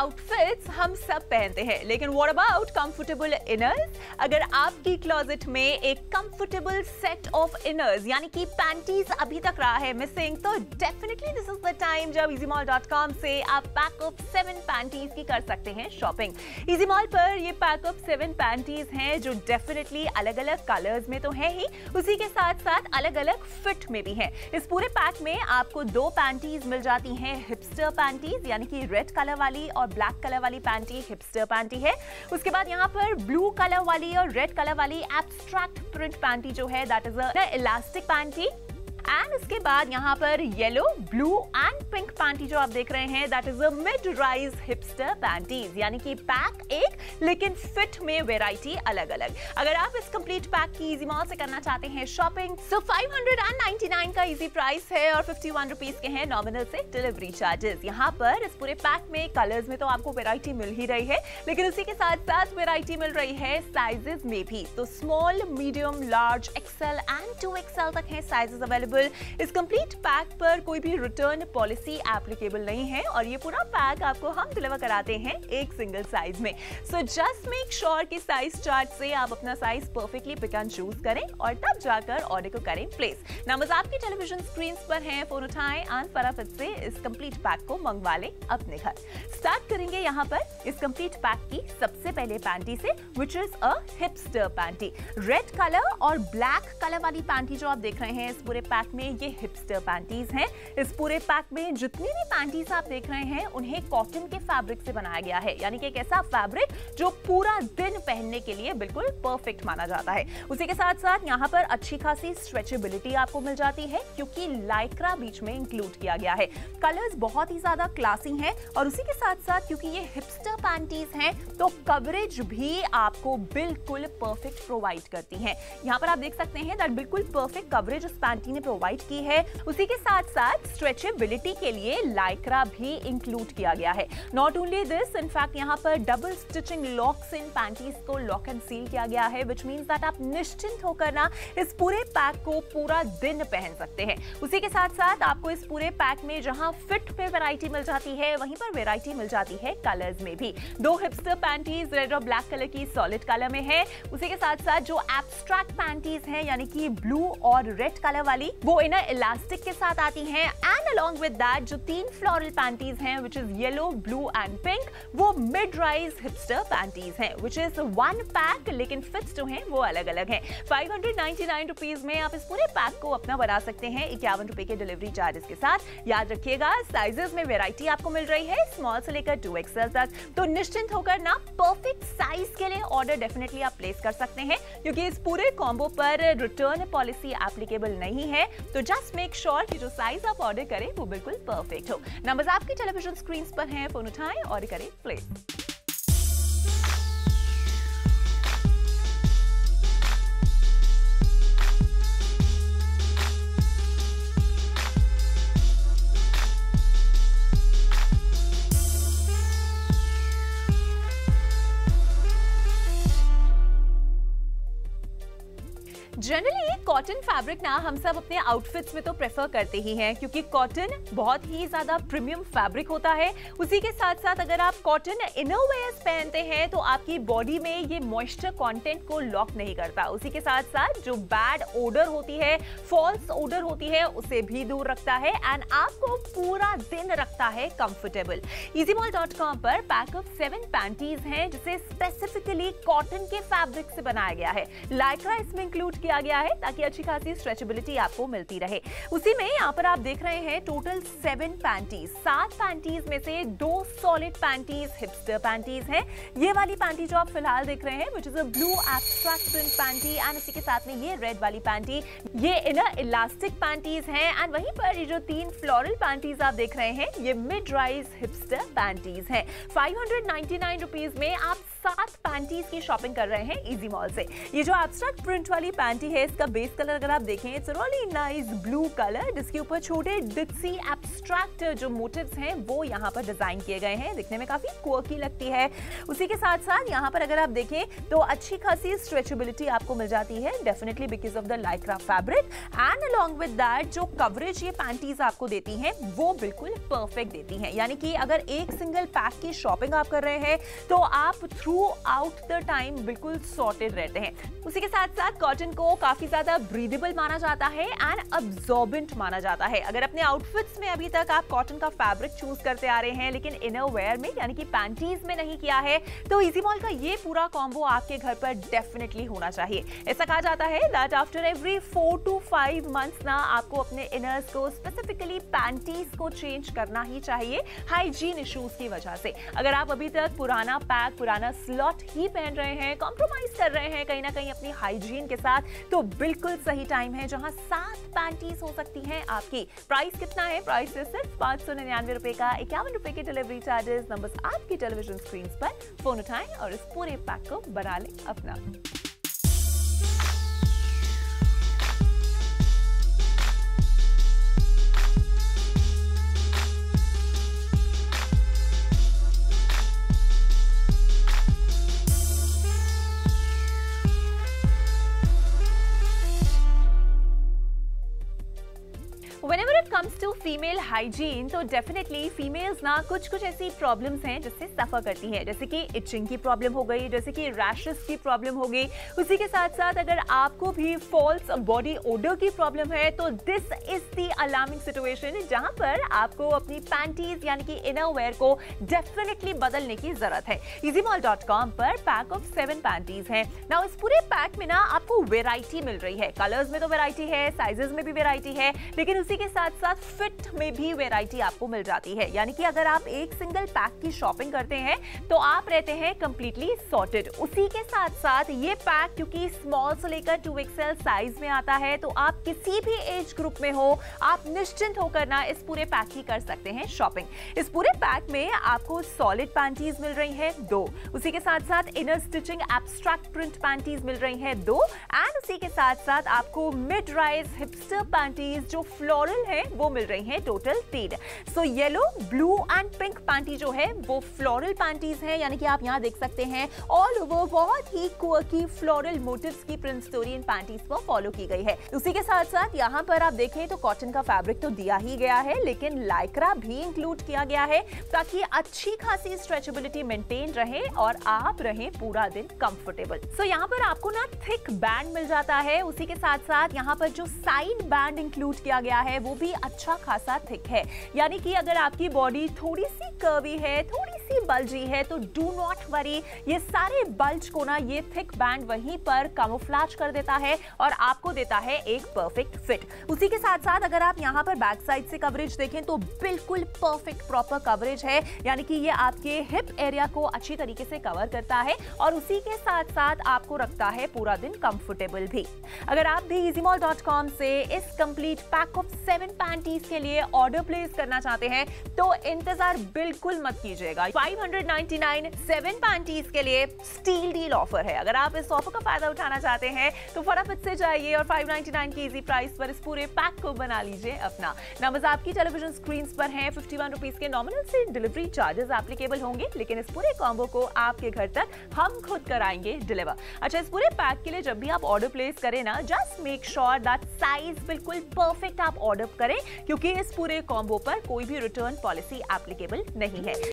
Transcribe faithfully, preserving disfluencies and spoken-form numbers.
Outfits हम सब पहनते हैं, लेकिन व्हाट अबाउट कंफर्टेबल इनर्स? अगर आपकी क्लोजेट में एक कंफर्टेबल सेट ऑफ इनर्स यानी कि पैंटीज अभी तक रहा है मिसिंग, तो definitely this is the time जब इजीमॉल डॉट कॉम से आप पैक ऑफ सेवन पैंटीज की कर सकते हैं शॉपिंग। इजीमॉल पर ये पैक ऑफ सेवन पैंटीज हैं जो डेफिनेटली अलग अलग कलर्स में तो है ही, उसी के साथ साथ अलग अलग फिट में भी है। इस पूरे पैक में आपको दो पैंटीज मिल जाती हैं हिपस्टर पैंटीज यानी कि रेड कलर वाली और ब्लैक कलर वाली पैंटी हिपस्टर पैंटी है। उसके बाद यहाँ पर ब्लू कलर वाली और रेड कलर वाली एब्स्ट्रैक्ट प्रिंट पैंटी जो है that is a elastic panty. And उसके बाद यहाँ पर yellow, blue and pink panty जो आप देख रहे हैं that is a mid rise hipster panties यानी कि पैक एक लेकिन फिट में वेराइटी अलग अलग। अगर आप इस कंप्लीट पैक की इजी मॉल से करना चाहते हैं shopping, so five ninety nine का इजी प्राइस है और फिफ्टी वन रुपीस के हैं नॉमिनल से डिलीवरी चार्जेस। यहाँ पर इस पूरे पैक में कलर्स में तो आपको वेराइटी मिल ही रही है, लेकिन उसी के साथ साथ वेराइटी मिल रही है साइजेस में भी। तो small, medium, large, XL and two XL तक है साइजेस अवेलेबल। इस कंप्लीट पैक पर कोई भी रिटर्न पॉलिसी एप्लीकेबल नहीं है और ये पूरा पैक आपको हम डिलीवर कराते हैं एक सिंगल साइज में। सो जस्ट मेक श्योर कि साइज चार्ट से आप अपना size perfectly pick and choose करें और तब जाकर ऑर्डर को करें प्लेस। नंबर्स आपकी टेलीविजन स्क्रीन पर हैं, फोन उठाएं और फटाफट से इस कंप्लीट पैक को मंगवा लें अपने घर। स्टार्ट करेंगे यहाँ पर इस कंप्लीट पैक की सबसे पहले पैंटी से, which is a hipster panty. Red colour और ब्लैक कलर वाली पैंटी जो आप देख रहे हैं इस पूरे पैक में, ये हिपस्टर पैंटीज हैं। इस पूरे पैक में जितनी भी पैंटीज आप देख रहे हैं उन्हें कॉटन के फैब्रिक से बनाया गया है यानी कि एक ऐसा फैब्रिक जो पूरा दिन पहनने के लिए बिल्कुल परफेक्ट माना जाता है। उसी के साथ साथ यहाँ पर अच्छी खासी स्ट्रेचेबिलिटी आपको मिल जाती है क्योंकि लाइक्रा बीच में इंक्लूड किया गया है। कलर्स बहुत ही ज्यादा क्लासी हैं और उसी के साथ साथ क्योंकि ये हिपस्टर पैंटीज हैं तो कवरेज भी आपको बिल्कुल परफेक्ट प्रोवाइड करती है। यहाँ पर आप देख सकते हैं दैट बिल्कुल परफेक्ट कवरेज उस पैंटी ने प्रोवाइड की है। उसी के साथ साथ स्ट्रेचेबिलिटी के लिए लाइक्रा भी इंक्लूड किया गया है। नॉट ओनली दिस, इनफैक्ट यहाँ पर double stitching locks in panties को लॉक एंड सील किया गया है, व्हिच मींस दैट आप निश्चिंत होकर ना इस पूरे पैक को पूरा दिन पहन सकते हैं। उसी के साथ साथ आपको इस पूरे पैक में जहां फिट पे वैरायटी मिल जाती है वहीं पर वैरायटी मिल जाती है कलर्स में भी। दो हिपस्टर पैंटीज रेड और ब्लैक कलर की सॉलिड कलर में है। उसी के साथ साथ जो एब्स्ट्रैक्ट पैंटीज हैं यानी कि ब्लू और रेड कलर वाली वो इनर इलास्टिक के साथ आती हैं। एंड अलोंग विद दैट जो तीन फ्लोरल पैंटीज हैं which is yellow, blue and pink, वो मिड राइज हिपस्टर पैंटीज हैं व्हिच इज वन पैक लेकिन फिट्स जो हैं वो अलग अलग हैं। फाइव नाइंटी नाइन रुपीस में आप इस पूरे पैक को अपना बना सकते हैं इक्यावन रुपए के डिलीवरी चार्जेस के साथ। याद रखिएगा साइजेस में वेराइटी आपको मिल रही है स्मॉल से लेकर टू एक्सएल तक, तो निश्चिंत होकर ना परफेक्ट साइज के लिए ऑर्डर डेफिनेटली आप प्लेस कर सकते हैं क्योंकि इस पूरे कॉम्बो पर रिटर्न पॉलिसी एप्लीकेबल नहीं है। तो जस्ट मेक श्योर कि जो साइज आप ऑर्डर करें वो बिल्कुल परफेक्ट हो। नंबर्स आपकी टेलीविजन स्क्रीन पर हैं, फोन उठाएं, ऑर्डर करें प्लेस। जनरली कॉटन फैब्रिक ना हम सब अपने आउटफिट्स में तो प्रेफर करते ही हैं क्योंकि कॉटन बहुत ही ज्यादा प्रीमियम फैब्रिक होता है। उसी के साथ साथ अगर आप कॉटन इनरवेयर्स पहनते हैं तो आपकी बॉडी में ये मॉइस्चर कंटेंट को लॉक नहीं करता। उसी के साथ साथ जो बैड ओडर होती है, फॉल्स ओडर होती है, उसे भी दूर रखता है एंड आपको पूरा दिन रखता है कंफर्टेबल। इजीमॉल डॉट कॉम पर पैक ऑफ सेवन पैंटीज हैं जिसे स्पेसिफिकली कॉटन के फैब्रिक से बनाया गया है। लाइक्रा इसमें इंक्लूड किया गया है ताकि अच्छी खासी स्ट्रेचेबिलिटी आपको मिलती रहे। उसी में यहाँ पर आप देख रहे हैं टोटल सेवन पैंटीज। सात पैंटीज में से दो सॉलिड पैंटीज हिपस्टर पैंटीज हैं। ये वाली पैंटी जो आप फिलहाल देख रहे हैं which is a blue abstract print panty and इसी के साथ में ये रेड वाली पैंटी, ये इनर इलास्टिक पैंटीज हैं। एंड वहीं पर ये जो तीन फ्लोरल पैंटीज आप देख रहे हैं ये मिड राइज हिपस्टर पैंटीज हैं। फाइव नाइंटी नाइन रुपीस में आप सात पैंटीज की शॉपिंग कर रहे हैं इजी मॉल से। ये जो एब्स्ट्रैक्ट प्रिंट वाली पैंटी है इसका बेस कलर अगर आप देखें, it's really nice blue colour, जिसके ऊपर छोटे डिट्सी एब्स्ट्रैक्ट जो मोटिव्स हैं वो यहाँ पर डिजाइन किए गए हैं, दिखने में काफी क्वर्की लगती है। उसी के साथ साथ यहाँ पर अगर आप देखें तो अच्छी खासी स्ट्रेचेबिलिटी आपको मिल जाती है, definitely because of the lycra fabric, and along with that जो कवरेज ये पैंटीज आपको देती हैं वो बिल्कुल परफेक्ट देती हैं। यानी कि अगर एक सिंगल पैक की शॉपिंग आप कर रहे हैं तो आप थ्रू आउट द टाइम बिल्कुल सॉर्टेड रहते हैं। उसी के साथ साथ कॉटन को काफी ज्यादा ब्रीदेबल माना जाता है एंड अब्सॉर्बेंट माना जाता है। अगर अपने आउटफिट्स में अभी तक आप कॉटन का फैब्रिक चूज करते आ रहे हैं लेकिन इनर वेयर में यानी कि पैंटीज में नहीं किया है, तो इजीमॉल का ये पूरा कॉम्बो आपके घर पर डेफिनेटली होना चाहिए। ऐसा कहा जाता है that after every four to five months ना आपको अपने इनर्स को, स्पेसिफिकली पैंटीज को चेंज करना ही चाहिए हाइजीन इश्यूज की वजह से। अगर आप अभी तक पुराना पैक, पुराना स्लॉट ही पहन रहे हैं, कॉम्प्रोमाइज कर रहे हैं कहीं ना कहीं अपनी हाइजीन के साथ, तो बिल्कुल सही टाइम है जहां सात पैंटीज हो सकती हैं आपकी। प्राइस कितना है? प्राइस है सिर्फ पांच सौ निन्यानवे रुपए का, इक्यावन रुपए के डिलीवरी चार्जेस। नंबर्स आपकी टेलीविजन स्क्रीन पर, फोन उठाएं और इस पूरे पैक को बना लें अपना। Whenever it comes to female hygiene, तो डेफिनेटली फीमेल्स ना कुछ कुछ ऐसी प्रॉब्लम्स हैं जिससे सफर करती हैं, जैसे कि इचिंग की प्रॉब्लम हो गई, जैसे कि रैशेस की प्रॉब्लम हो गई। उसी के साथ साथ अगर आपको भी फॉल्स बॉडी ओडर की प्रॉब्लम है तो this is the alarming situation जहां पर आपको अपनी पैंटीज यानी कि इनर वेयर को डेफिनेटली बदलने की जरूरत है। इजीमॉल डॉट कॉम पर पैक ऑफ सेवन पैंटीज हैं। नाउ इस पूरे पैक में ना आपको वेराइटी मिल रही है, कलर्स में तो वेराइटी है, साइजेस में भी वेराइटी है, लेकिन उसी के साथ साथ फिट में भी वैरायटी आपको मिल जाती है। यानी कि अगर आप एक सिंगल पैक की शॉपिंग करते हैं तो आप रहते हैं कंप्लीटली सॉर्टेड। उसी के साथ साथ ये पैक क्योंकि स्मॉल से लेकर टू एक्सएल साइज में आता है, तो आप किसी भी एज ग्रुप में हो आप निश्चिंत होकर ना इस पूरे पैक की कर सकते हैं शॉपिंग। इस पूरे पैक में आपको सॉलिड पैंटीज मिल रही हैं दो, उसी के साथ साथ inner stitching abstract print panties मिल रही हैं दो, एंड उसी के साथ साथ आपको मिड राइज हिपस्टर पैंटीज जो फ्लोरल है वो मिल रही हैं टोटल तीन। So yellow, blue and pink panty जो है वो फ्लोरल पैंटीज हैं, यानी कि आप यहाँ देख सकते हैं ऑल ओवर बहुत ही क्वर्की फ्लोरल मोटिव्स की प्रिंट स्टोरी इन पैंटीज पर फॉलो की गई है। उसी के साथ साथ यहाँ पर आप देखें तो कॉटन का फैब्रिक तो दिया ही गया है, लेकिन लाइक्रा भी इंक्लूड किया गया है ताकि अच्छी खासी स्ट्रेचेबिलिटी मेंटेन रहे और आप रहें पूरा दिन कंफर्टेबल। सो यहाँ पर आपको ना थिक बैंड मिल जाता है, उसी के साथ साथ यहाँ पर जो साइड बैंड इंक्लूड किया गया है वो भी अच्छा खासा थिक है। यानी कि अगर आपकी बॉडी थोड़ी सी कर्वी है, थोड़ी सी बल्जी है, तो डू नॉट वरी, ये सारे बल्ज को ना ये थिक बैंड वहीं पर कैमोफ्लेज कर देता है और आपको देता है एक परफेक्ट फिट। उसी के साथ साथ अगर आप यहाँ पर बैक साइड से कवरेज देखें तो बिल्कुल परफेक्ट प्रॉपर कवरेज है, यानी कि ये आपके हिप एरिया को अच्छी तरीके से कवर करता है और उसी के साथ साथ आपको रखता है पूरा दिन कंफर्टेबल भी। अगर आप भी इजीमॉल डॉट कॉम से इस complete pack of seven panties के लिए ऑर्डर प्लेस करना चाहते हैं तो इंतजार बिल्कुल मत कीजिएगा। Five hundred ninety nine seven panties के लिए स्टील डील ऑफर है। अगर आप इस ऑफर का फायदा उठाना चाहते हैं तो फटाफट से जाइए और फाइव नाइंटी नाइन की इजी प्राइस पर इस पूरे पैक को बना लीजिए अपना। नंबर्स आपकी टेलीविजन स्क्रीन पर हैं। फिफ्टी वन रुपीज के नॉमिनल से डिलीवरी चार्जेस एप्लीकेबल होंगे, लेकिन इस पूरे कॉम्बो को आपके घर तक हम खुद कराएंगे डिलीवर। अच्छा, इस पूरे पैक के लिए जब भी आप ऑर्डर प्लेस करें ना, just make sure that size बिल्कुल परफेक्ट आप ऑर्डर करें, क्योंकि इस पूरे कॉम्बो पर कोई भी रिटर्न पॉलिसी एप्लीकेबल नहीं है।